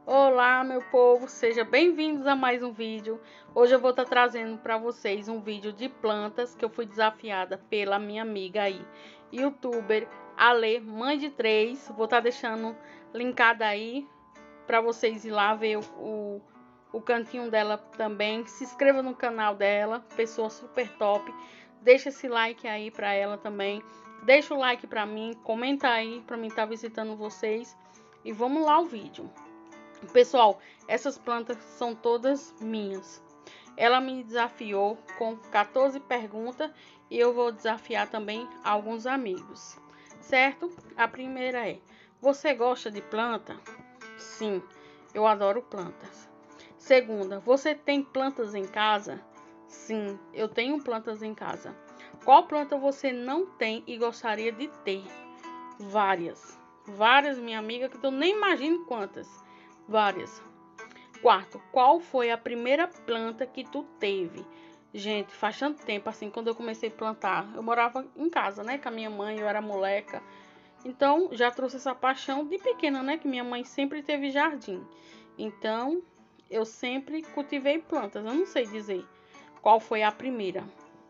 Olá, meu povo, sejam bem-vindos a mais um vídeo. Hoje eu vou estar trazendo para vocês um vídeo de plantas que eu fui desafiada pela minha amiga aí, youtuber Ale, mãe de 3. Vou estar deixando linkado aí para vocês ir lá ver o cantinho dela também. Se inscreva no canal dela, pessoa super top. Deixa esse like aí para ela também. Deixa o like para mim, comenta aí para mim estar visitando vocês. E vamos lá ao vídeo. Pessoal, essas plantas são todas minhas. Ela me desafiou com 14 perguntas e eu vou desafiar também alguns amigos, certo? A primeira é: você gosta de planta? Sim, eu adoro plantas. Segunda, você tem plantas em casa? Sim, eu tenho plantas em casa. Qual planta você não tem e gostaria de ter? Várias. Várias, minha amiga, que eu nem imagino quantas. Várias. Quarto, qual foi a primeira planta que tu teve? Gente, faz tanto tempo assim, quando eu comecei a plantar. Eu morava em casa, né, com a minha mãe, eu era moleca. Então, já trouxe essa paixão de pequena, né, que minha mãe sempre teve jardim. Então, eu sempre cultivei plantas. Eu não sei dizer qual foi a primeira.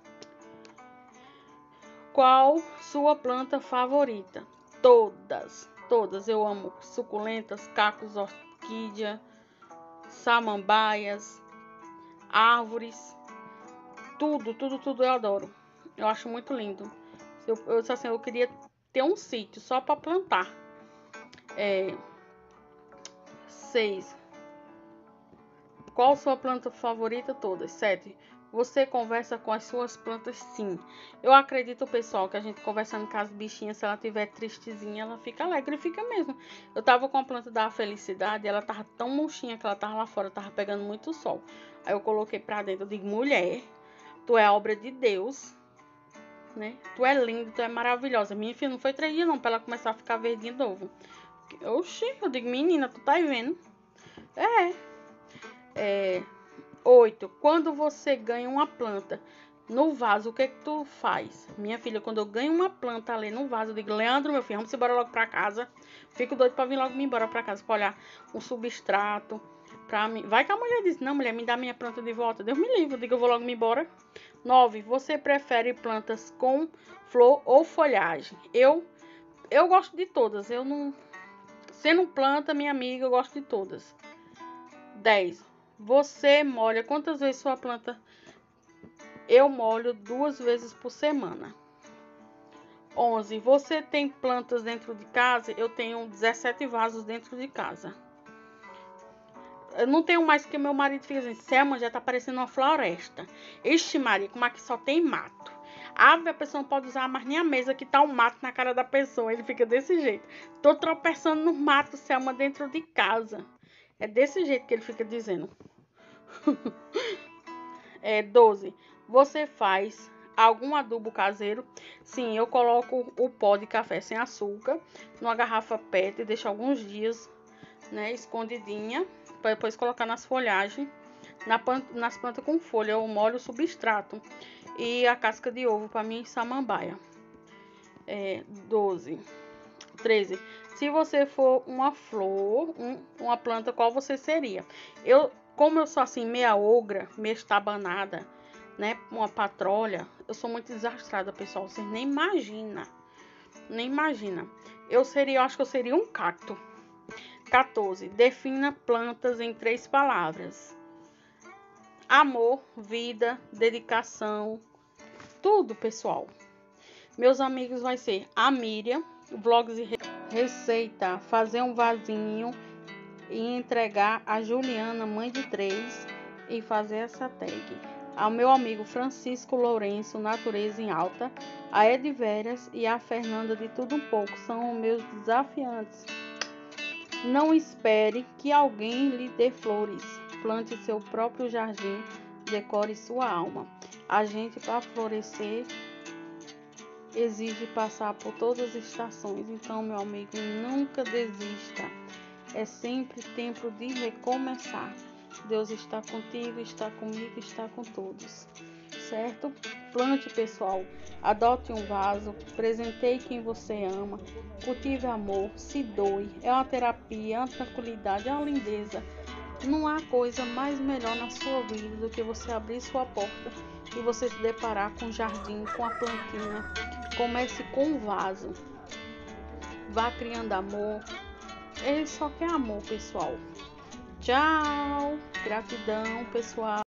Qual sua planta favorita? Todas, todas. Eu amo suculentas, cactos, orquídea, samambaias, árvores, tudo eu adoro. Eu acho muito lindo. Eu queria ter um sítio só para plantar. 6. Qual sua planta favorita? Todas. 7. Você conversa com as suas plantas? Sim. Eu acredito, pessoal, que a gente conversando com as bichinhas, se ela tiver tristezinha, ela fica alegre, fica mesmo. Eu tava com a planta da felicidade, ela tava tão murchinha que ela tava lá fora, tava pegando muito sol. Aí eu coloquei pra dentro, eu digo: mulher, tu é obra de Deus, né? Tu é linda, tu é maravilhosa. Minha filha, não foi 3 dias não, pra ela começar a ficar verdinha de novo. Oxi, eu digo: menina, tu tá aí vendo? 8. Quando você ganha uma planta no vaso, o que tu faz? Minha filha, quando eu ganho uma planta ali no vaso, eu digo: Leandro, meu filho, vamos embora logo pra casa. Fico doido pra vir logo me embora pra casa, pra olhar um substrato pra mim. Vai que a mulher diz: não, mulher, me dá minha planta de volta. Deus me livre, eu digo: eu vou logo me embora. 9. Você prefere plantas com flor ou folhagem? Eu gosto de todas. Eu não... Sendo planta, minha amiga, eu gosto de todas. 10. Você molha quantas vezes sua planta? Eu molho 2 vezes por semana. 11. Você tem plantas dentro de casa? Eu tenho 17 vasos dentro de casa. Eu não tenho mais, porque meu marido fica dizendo: Selma, já tá parecendo uma floresta. Ixi, Maria, como aqui só tem mato. A pessoa não pode usar mais nem a mesa, que tá um mato na cara da pessoa. Ele fica desse jeito: tô tropeçando no mato, Selma, dentro de casa. É desse jeito que ele fica dizendo. 12. Você faz algum adubo caseiro? Sim, eu coloco o pó de café sem açúcar numa garrafa PET e deixo alguns dias, né, escondidinha, para depois colocar nas folhagens. Nas plantas com folha, eu molho o substrato e a casca de ovo para mim samambaia. 12. 13. Se você for uma flor, uma planta, qual você seria? Como eu sou assim, meia ogra, meia estabanada, né? Uma patrolha, eu sou muito desastrada, pessoal. Vocês nem imaginam. Nem imagina. Eu acho que eu seria um cacto. 14. Defina plantas em 3 palavras: amor, vida, dedicação. Tudo, pessoal. Meus amigos vai ser a Miriam, vlogs e receita, fazer um vasinho e entregar a Juliana, mãe de 3, e fazer essa tag. Ao meu amigo Francisco Lourenço, Natureza em Alta, a Edveras e a Fernanda de Tudo Um Pouco são meus desafiantes. Não espere que alguém lhe dê flores. Plante seu próprio jardim, decore sua alma. A gente, para florescer, exige passar por todas as estações. Então, meu amigo, nunca desista. É sempre tempo de recomeçar. Deus está contigo, está comigo, está com todos. Certo? Plante, pessoal. Adote um vaso. Presenteie quem você ama. Cultive amor. Se doe. É uma terapia, é uma tranquilidade, é uma lindeza. Não há coisa mais melhor na sua vida do que você abrir sua porta e você se deparar com o jardim, com a plantinha. Comece com um vaso. Vá criando amor. Ele só quer amor, pessoal. Tchau. Gratidão, pessoal.